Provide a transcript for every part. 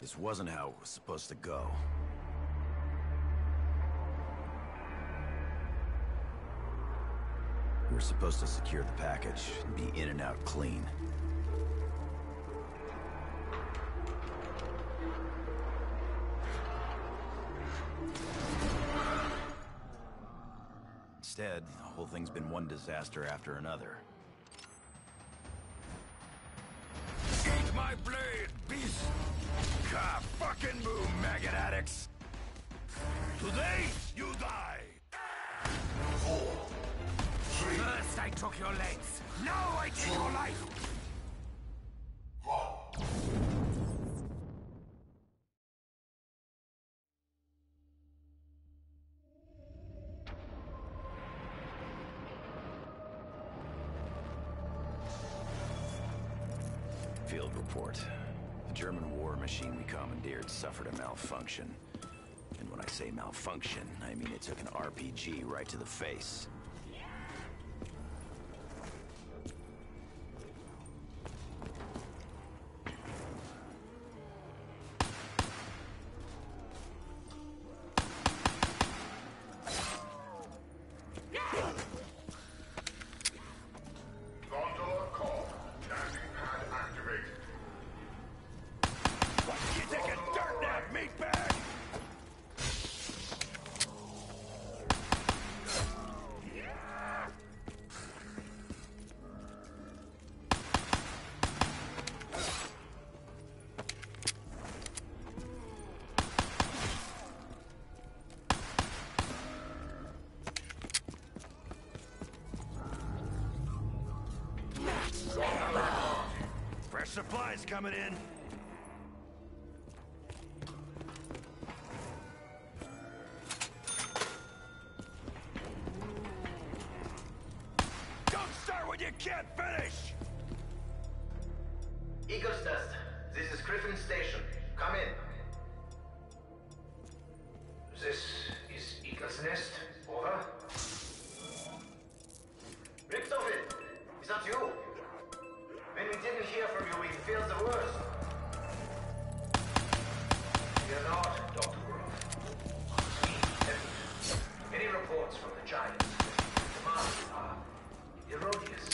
This wasn't how it was supposed to go. We were supposed to secure the package and be in and out clean. Instead, the whole thing's been one disaster after another. Eat my blade, beast! Ka fucking boom, maggot addicts! Today, you die! 4, 3, First I took your legs, now I take your life! 1. Field report. The German war machine we commandeered suffered a malfunction. And when I say malfunction, I mean it took an RPG right to the face. Gondola core. Landing pad activated. What you take a dirt nap, meatbag? Fresh supplies coming in. Don't start when you can't finish! Eagles Nest, this is Griffin Station. Come in. This is Eagles Nest. Over. Richtofen, is that you? When we didn't hear from you, we feared the worst. Fear not, Dr. Grove. We have many reports from the Giants. The demands are erroneous.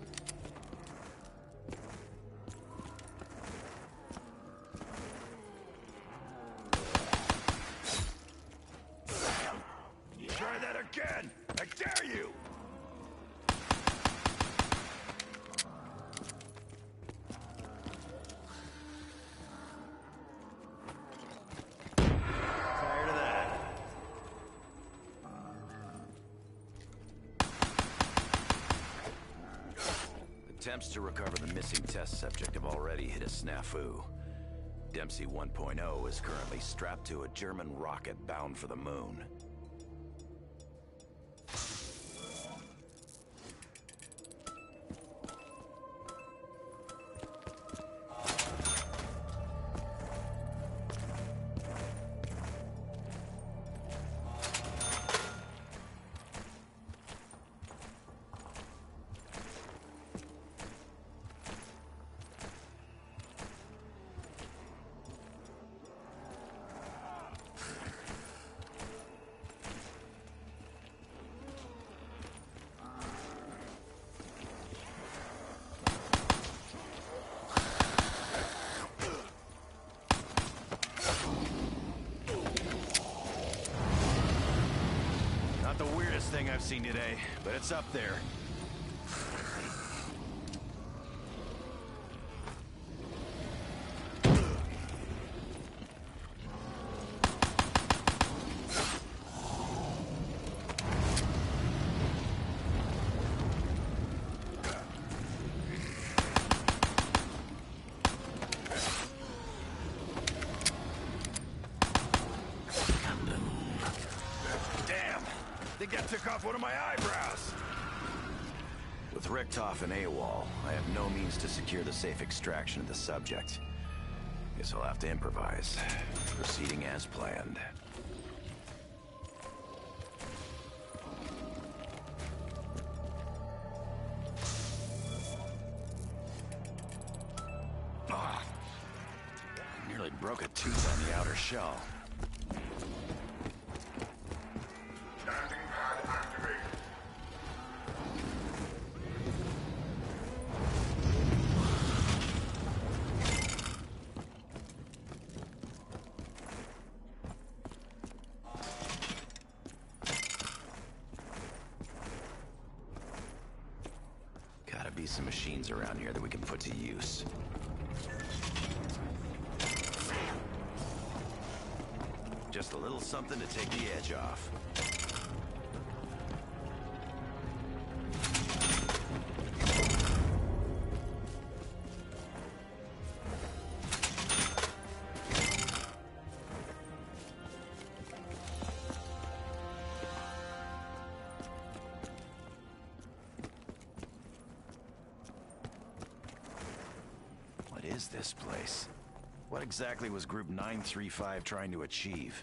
Try that again! I dare you! Tired of that. Attempts to recover the missing test subject have already hit a snafu. Dempsey 1.0 is currently strapped to a German rocket bound for the moon. Not the weirdest thing I've seen today, but it's up there. Damn! I think I took off one of my eyebrows! With Richtofen and AWOL, I have no means to secure the safe extraction of the subject. Guess I'll have to improvise. Proceeding as planned. Nearly broke broke a tooth on the outer shell. Landing pad activated. Gotta be some machines around here that we can put to use. Just a little something to take the edge off. What is this place? What exactly was Group 935 trying to achieve?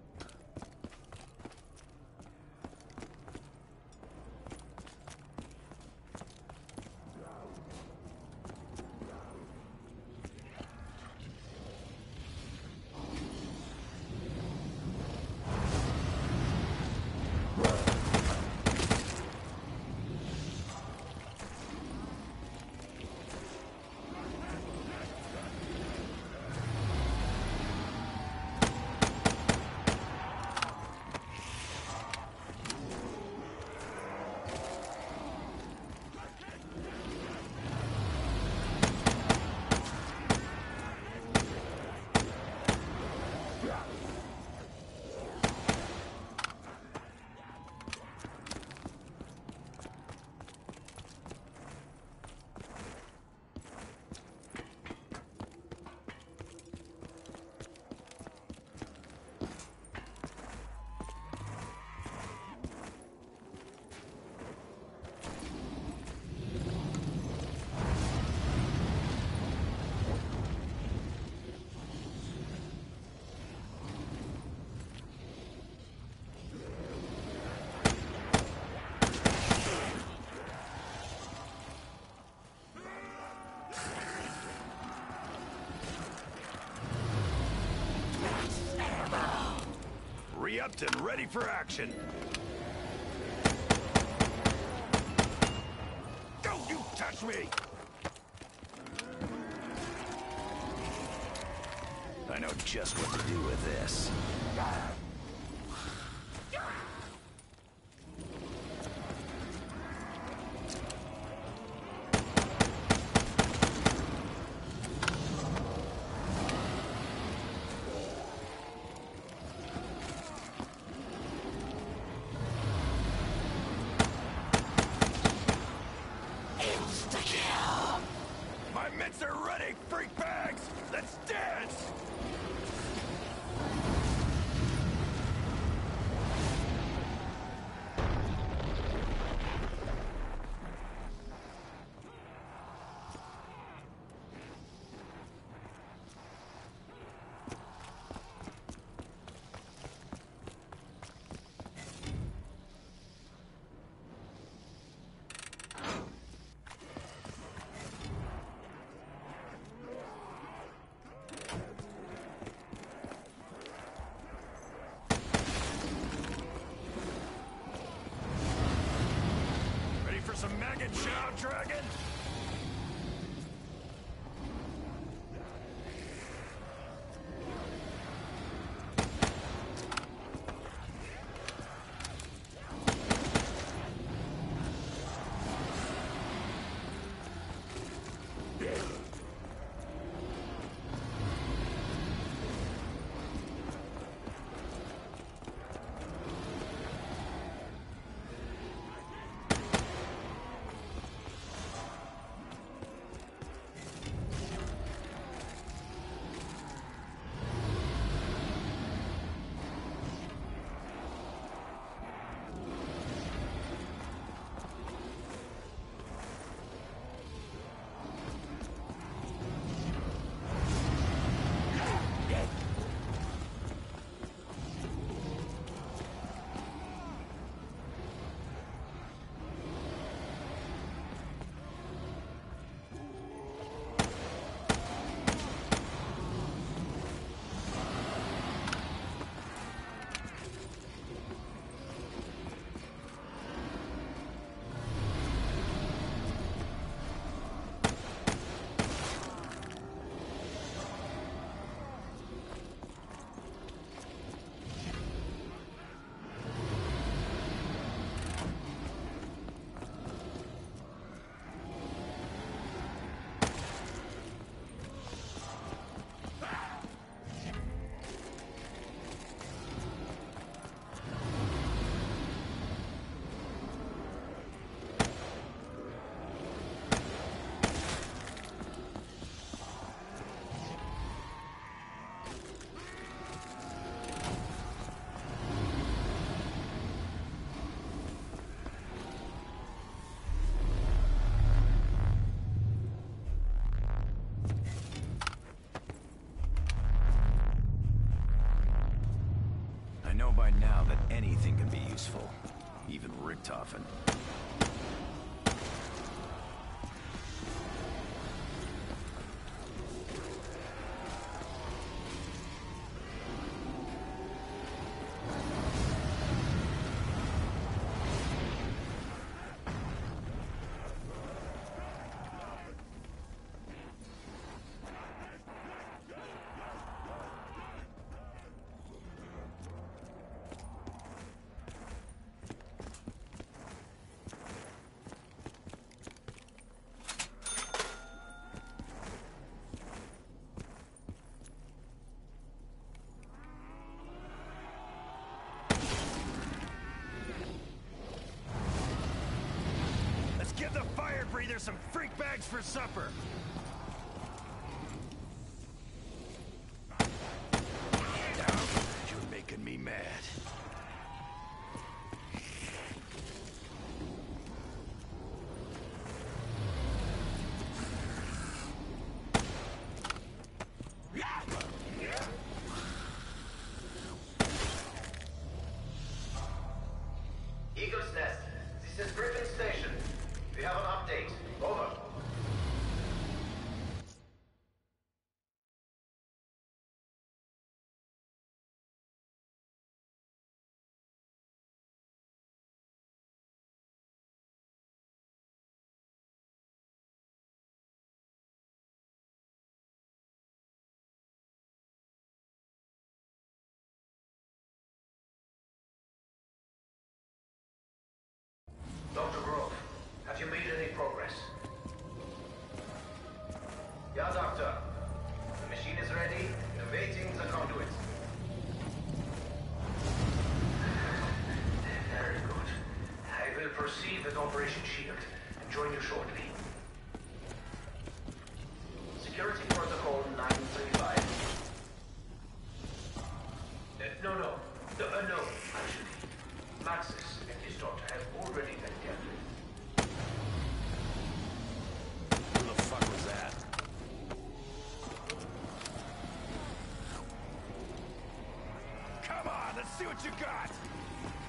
Re-upped and ready for action. Don't you touch me! I know just what to do with this. My mitts are ready, freak bags! Let's dance! Some maggot chow, dragon? anything can be useful. Even Richtofen. Give the fire breather some freak bags for supper. You're making me mad. Eagle's Nest, this is Griffin Station. We have an update. Over. Dr. Grove, have you made any progress? Yeah, Doctor. The machine is ready, awaiting the conduit. Very good. I will proceed with Operation Shield and join you shortly. Security Protocol 935. No, actually. Maxis and his daughter have already been captured. Who the fuck was that? Come on, let's see what you got.